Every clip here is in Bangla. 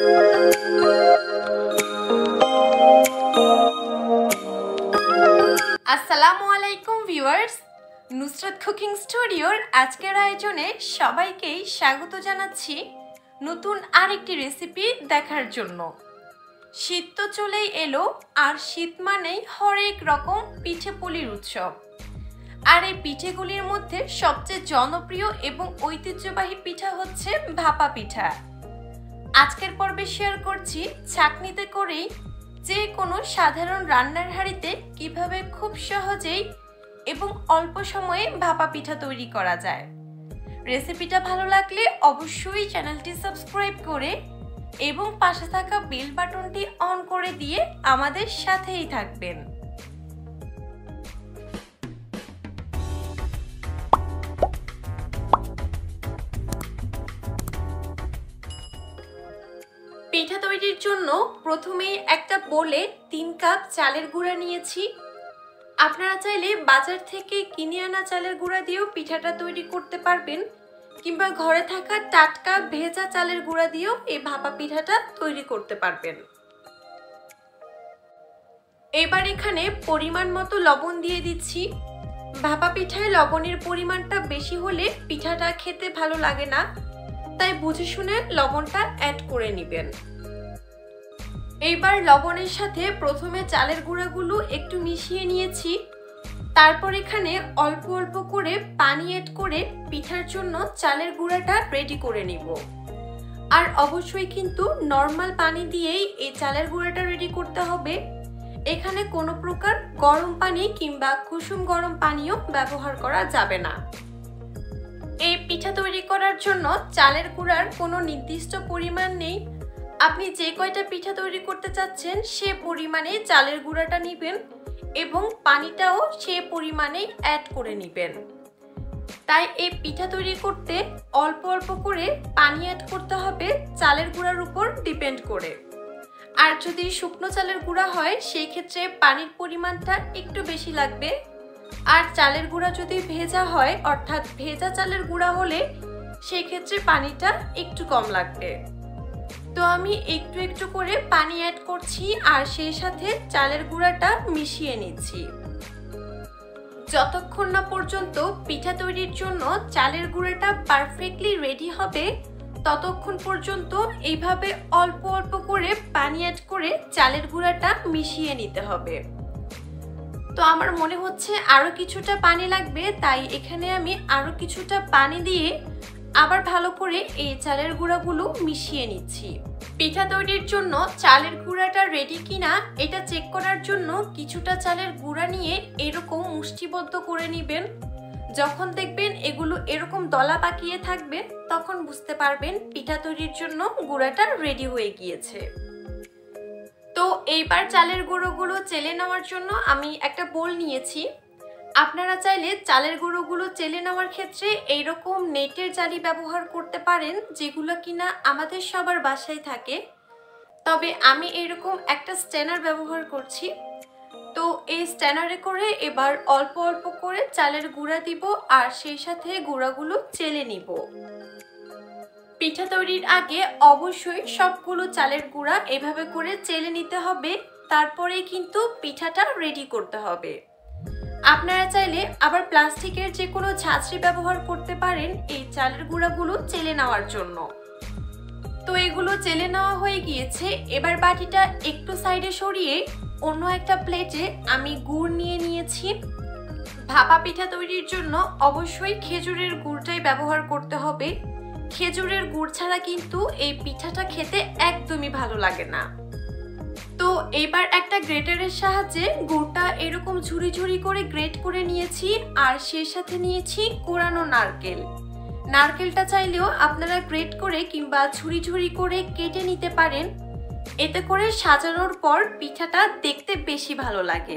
আসসালামু আলাইকুম ভিউয়ার্স, নুসরাত কুকিং স্টুডিওর আজকের আয়োজনে সবাইকেই স্বাগত জানাচ্ছি নতুন আরেকটি রেসিপি দেখার জন্য। শীত তো চলেই এলো, আর শীত মানেই হরেক রকম পিঠে-পুলির উৎসব। আর এই পিঠেগুলির মধ্যে সবচেয়ে জনপ্রিয় এবং ঐতিহ্যবাহী পিঠা হচ্ছে ভাপা পিঠা। আজকের পর্বে শেয়ার করছি ছাঁকনিতে করেই যে কোনো সাধারণ রান্নার হাঁড়িতে কিভাবে খুব সহজেই এবং অল্প সময়ে ভাপা পিঠা তৈরি করা যায়। রেসিপিটা ভালো লাগলে অবশ্যই চ্যানেলটি সাবস্ক্রাইব করে এবং পাশে থাকা বেল বাটনটি অন করে দিয়ে আমাদের সাথেই থাকবেন। পিঠা তৈরির জন্য প্রথমে একটা বোলে 3 কাপ চালের গুঁড়া নিয়েছি। আপনারা চাইলে বাজার থেকে কিনে আনা চালের গুঁড়া দিয়েও পিঠাটা তৈরি করতে পারবেন, কিংবা ঘরে থাকা টাটকা ভেজা চালের গুঁড়া দিয়েও এই ভাপা পিঠাটা তৈরি করতে পারবেন। এবার এখানে পরিমাণ মতো লবণ দিয়ে দিচ্ছি। ভাপা পিঠায় লবণের পরিমাণটা বেশি হলে পিঠাটা খেতে ভালো লাগে না, তাই বুঝে শুনে লবণটা অ্যাড করে নেবেন। এইবার লবণের সাথে প্রথমে চালের গুঁড়াগুলো একটু মিশিয়ে নিয়েছি। তারপর এখানে অল্প অল্প করে পানি অ্যাড করে পিঠার জন্য চালের গুঁড়াটা রেডি করে নিব। আর অবশ্যই কিন্তু নর্মাল পানি দিয়েই এই চালের গুঁড়াটা রেডি করতে হবে। এখানে কোনো প্রকার গরম পানি কিংবা কুসুম গরম পানিও ব্যবহার করা যাবে না। এই পিঠা তৈরি করার জন্য চালের গুঁড়ার কোনো নির্দিষ্ট পরিমাণ নেই। আপনি যে কয়টা পিঠা তৈরি করতে চাচ্ছেন সে পরিমাণে চালের গুঁড়াটা নেবেন এবং পানিটাও সে পরিমাণেই অ্যাড করে নেবেন। তাই এই পিঠা তৈরি করতে অল্প অল্প করে পানি অ্যাড করতে হবে চালের গুঁড়ার উপর ডিপেন্ড করে। আর যদি শুকনো চালের গুঁড়া হয় সেই ক্ষেত্রে পানির পরিমাণটা একটু বেশি লাগবে। আর চালের গুঁড়া যদি ভেজা হয়, অর্থাৎ ভেজা চালের গুঁড়া হলে সেই ক্ষেত্রে পানিটা একটু কম লাগবে। তো আমি একটু একটু করে পানি অ্যাড করছি আর সেই সাথে চালের গুঁড়াটা মিশিয়ে নিচ্ছি। যতক্ষণ না পর্যন্ত পিঠা তৈরির জন্য চালের গুঁড়াটা পারফেক্টলি রেডি হবে ততক্ষণ পর্যন্ত এইভাবে অল্প অল্প করে পানি অ্যাড করে চালের গুঁড়াটা মিশিয়ে নিতে হবে। তো আমার মনে হচ্ছে আরো কিছুটা পানি লাগবে, তাই এখানে আমি আরো কিছুটা পানি দিয়ে আবার ভালো করে এই চালের গুঁড়াগুলো মিশিয়ে নিচ্ছি। পিঠা তৈরির জন্য চালের গুঁড়াটা রেডি কিনা এটা চেক করার জন্য কিছুটা চালের গুঁড়া নিয়ে এরকম মুষ্টিবদ্ধ করে নেবেন। যখন দেখবেন এগুলো এরকম দলা পাকিয়ে থাকবে তখন বুঝতে পারবেন পিঠা তৈরির জন্য গুঁড়াটা রেডি হয়ে গিয়েছে। তো এইবার চালের গুঁড়োগুলো চেলে নেওয়ার জন্য আমি একটা বোল নিয়েছি। আপনারা চাইলে চালের গুঁড়োগুলো চেলে নেওয়ার ক্ষেত্রে এইরকম নেটের জালি ব্যবহার করতে পারেন, যেগুলো কিনা আমাদের সবার বাসায় থাকে। তবে আমি এইরকম একটা স্ট্যানার ব্যবহার করছি। তো এই স্ট্যানারে করে এবার অল্প অল্প করে চালের গুঁড়া দিব আর সেই সাথে গুঁড়াগুলো চেলে নিব। পিঠা তৈরির আগে অবশ্যই সবগুলো চালের গুঁড়া এভাবে করে চেলে নিতে হবে, তারপরে কিন্তু পিঠাটা রেডি করতে হবে। আপনারা চাইলে আবার প্লাস্টিকের যে কোনো ঝাঁঝরি ব্যবহার করতে পারেন এই চালের গুঁড়াগুলো চেলে নেওয়ার জন্য। তো এগুলো চেলে নেওয়া হয়ে গিয়েছে। এবার বাটিটা একটু সাইডে সরিয়ে অন্য একটা প্লেটে আমি গুড় নিয়ে নিয়েছি। ভাপা পিঠা তৈরির জন্য অবশ্যই খেজুরের গুড়টাই ব্যবহার করতে হবে। খেজুরের গুড় ছাড়া কিন্তু এই পিঠাটা খেতে একদমই ভালো লাগে না। তো এবার একটা গ্রেটারের সাহায্যে গুড়টা এরকম ঝুরি ঝুরি করে গ্রেট করে নিয়েছি আর সেই সাথে নিয়েছি কোরানো নারকেল। নারকেলটা চাইলেও আপনারা গ্রেট করে কিংবা ঝুরি ঝুরি করে কেটে নিতে পারেন, এতে করে সাজানোর পর পিঠাটা দেখতে বেশি ভালো লাগে।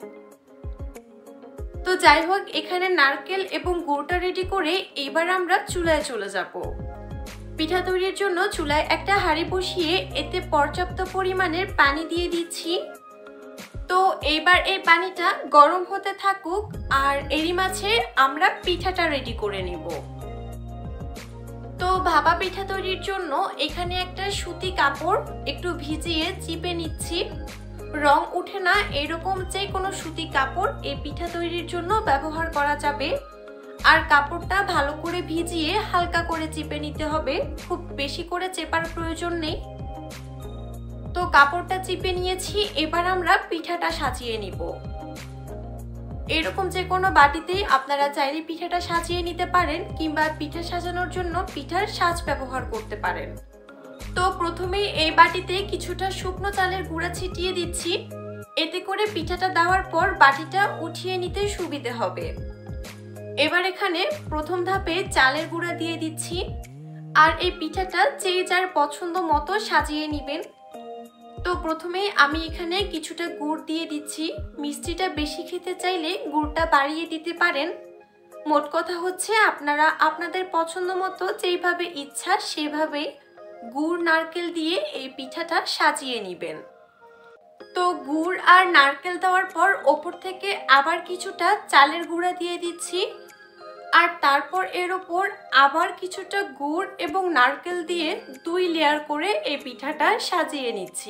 তো যাই হোক, এখানে নারকেল এবং গুড়টা রেডি করে এবার আমরা চুলায় চলে যাব। পিঠা তৈরির জন্য চুলায় একটা হাঁড়ি বসিয়ে এতে পর্যাপ্ত পরিমাণের পানি দিয়ে দিচ্ছি। তো এইবার এই পানিটা গরম হতে থাকুক আর এরই মাঝে আমরা পিঠাটা রেডি করে নিব। তো ভাপা পিঠা তৈরির জন্য এখানে একটা সুতি কাপড় একটু ভিজিয়ে চিপে নিচ্ছি। রং উঠে না এরকম যে কোনো সুতি কাপড় এই পিঠা তৈরির জন্য ব্যবহার করা যাবে। আর কাপড়টা ভালো করে ভিজিয়ে হালকা করে চিপে নিতে হবে, খুব বেশি করে চেপার প্রয়োজন নেই। তো কাপড়টা চিপে নিয়েছি, এবার আমরা পিঠাটা সাজিয়ে নিব। এরকম যে কোনো বাটিতেই আপনারা চাইলে পিঠাটা সাজিয়ে নিতে পারেন, কিংবা পিঠা সাজানোর জন্য পিঠার সাজ ব্যবহার করতে পারেন। তো প্রথমেই এই বাটিতে কিছুটা শুকনো চালের গুঁড়া ছিটিয়ে দিচ্ছি, এতে করে পিঠাটা দেওয়ার পর বাটিটা উঠিয়ে নিতে সুবিধে হবে। এবার এখানে প্রথম ধাপে চালের গুঁড়া দিয়ে দিচ্ছি, আর এই পিঠাটা যে যার পছন্দ মতো সাজিয়ে নেবেন। তো প্রথমেই আমি এখানে কিছুটা গুড় দিয়ে দিচ্ছি। মিষ্টিটা বেশি খেতে চাইলে গুড়টা বাড়িয়ে দিতে পারেন। মোট কথা হচ্ছে আপনারা আপনাদের পছন্দ মতো যেইভাবে ইচ্ছা সেভাবে গুড় নারকেল দিয়ে এই পিঠাটা সাজিয়ে নেবেন। তো গুড় আর নারকেল দেওয়ার পর ওপর থেকে আবার কিছুটা চালের গুঁড়া দিয়ে দিচ্ছি, আর তারপর এর ওপর আবার কিছুটা গুড় এবং নারকেল দিয়ে 2 লেয়ার করে এই পিঠাটা সাজিয়ে নিচ্ছি।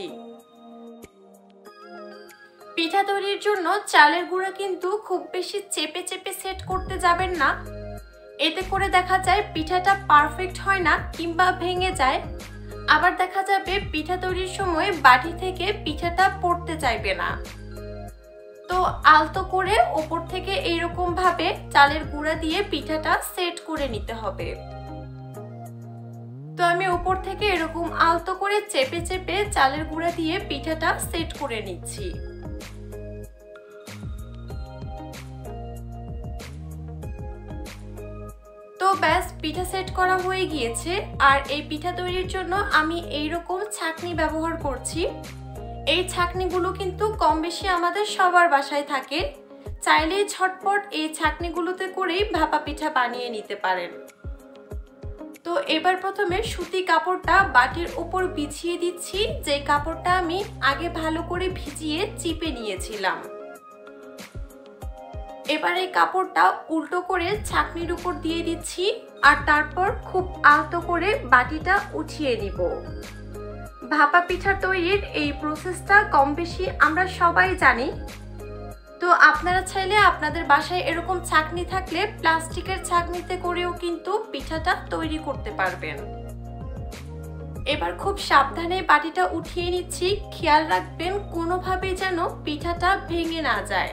পিঠা তৈরির জন্য চালের গুঁড়া কিন্তু খুব বেশি চেপে চেপে সেট করতে যাবেন না, এতে করে দেখা যায় পিঠাটা পারফেক্ট হয় না কিংবা ভেঙে যায়। আবার দেখা যাবে পিঠা তৈরির সময় বাটি থেকে পিঠাটা পড়তে চাইবে না। তো আলতো করে ওপর থেকে এইরকম ভাবে চালের গুঁড়া দিয়ে পিঠাটা সেট করে নিতে হবে। তো আমি উপর থেকে এরকম আলতো করে চেপে চেপে চালের গুঁড়া দিয়ে পিঠাটা সেট করে নিচ্ছি। তো ব্যাস পিঠা সেট করা হয়ে গিয়েছে। আর এই পিঠা তৈরির জন্য আমি এইরকম ছাঁকনি ব্যবহার করছি। এই ছাঁকনিগুলো কিন্তু কম বেশি আমাদের সবার বাসায় থাকে, চাইলেই ঝটপট এই ছাঁকনিগুলোতে করেই ভাপা পিঠা বানিয়ে নিতে পারেন। তো এবার প্রথমে সুতি কাপড়টা বাটির উপর বিছিয়ে দিচ্ছি, যে কাপড়টা আমি আগে ভালো করে ভিজিয়ে চিপে নিয়েছিলাম। এবার এই কাপড়টা উল্টো করে ছাঁকনির উপর দিয়ে দিচ্ছি, আর তারপর খুব আলতো করে বাটিটা উঠিয়ে নিব। ভাপা পিঠা তৈরির এই প্রসেসটা কম বেশি আমরা সবাই জানি। তো আপনারা চাইলে আপনাদের বাসায় এরকম ছাঁকনি থাকলে প্লাস্টিকের ছাঁকনিতে করেও কিন্তু পিঠাটা তৈরি করতে পারবেন। এবার খুব সাবধানে বাটিটা উঠিয়ে নিচ্ছি, খেয়াল রাখবেন কোনোভাবে যেন পিঠাটা ভেঙে না যায়।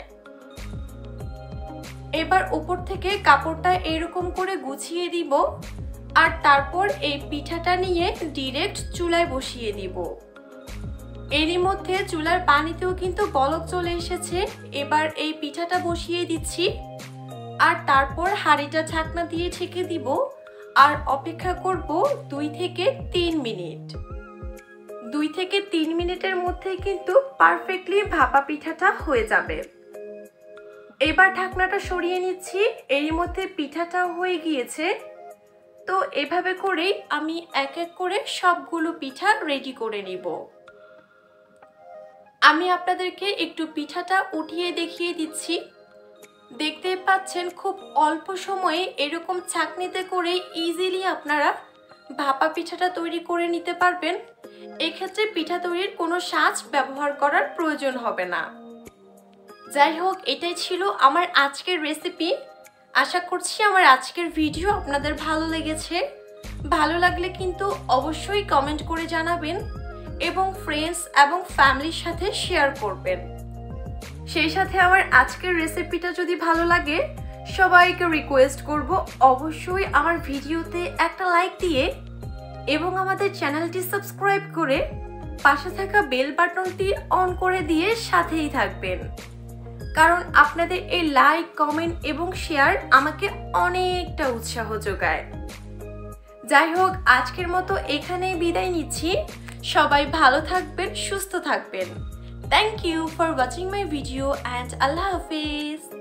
এবার উপর থেকে কাপড়টা এরকম করে গুছিয়ে দিব, আর তারপর এই পিঠাটা নিয়ে ডিরেক্ট চুলায় বসিয়ে দিব। এরই মধ্যে চুলার পানিতেও কিন্তু বলক চলে এসেছে। এবার এই পিঠাটা বসিয়ে দিচ্ছি, আর তারপর হাঁড়িটা ঢাকনা দিয়ে ঢেকে দিব, আর অপেক্ষা করব 2 থেকে 3 মিনিট। 2 থেকে 3 মিনিটের মধ্যে কিন্তু পারফেক্টলি ভাপা পিঠাটা হয়ে যাবে। এবার ঢাকনাটা সরিয়ে নিচ্ছি, এরই মধ্যে পিঠাটা হয়ে গিয়েছে। তো এভাবে করেই আমি এক এক করে সবগুলো পিঠা রেডি করে নিব। আমি আপনাদেরকে একটু পিঠাটা উঠিয়ে দেখিয়ে দিচ্ছি। দেখতে পাচ্ছেন খুব অল্প সময়ে এরকম ছাঁকনিতে করে ইজিলি আপনারা ভাপা পিঠাটা তৈরি করে নিতে পারবেন। এক্ষেত্রে পিঠা তৈরির কোনো সাজ ব্যবহার করার প্রয়োজন হবে না। যাই হোক, এটাই ছিল আমার আজকের রেসিপি। আশা করছি আমার আজকের ভিডিও আপনাদের ভালো লেগেছে। ভালো লাগলে কিন্তু অবশ্যই কমেন্ট করে জানাবেন এবং ফ্রেন্ডস এবং ফ্যামিলির সাথে শেয়ার করবেন। সেই সাথে আমার আজকের রেসিপিটা যদি ভালো লাগে, সবাইকে রিকোয়েস্ট করব অবশ্যই আমার ভিডিওতে একটা লাইক দিয়ে এবং আমাদের চ্যানেলটি সাবস্ক্রাইব করে পাশে থাকা বেল বাটনটি অন করে দিয়ে সাথেই থাকবেন, কারণ আপনাদের এই লাইক, কমেন্ট এবং শেয়ার আমাকে অনেকটা উৎসাহ যোগায়। যাই হোক, আজকের মতো এখানেই বিদায় নিচ্ছি। সবাই ভালো থাকবেন, সুস্থ থাকবেন। Thank you for watching my video and আল্লাহ হাফেজ।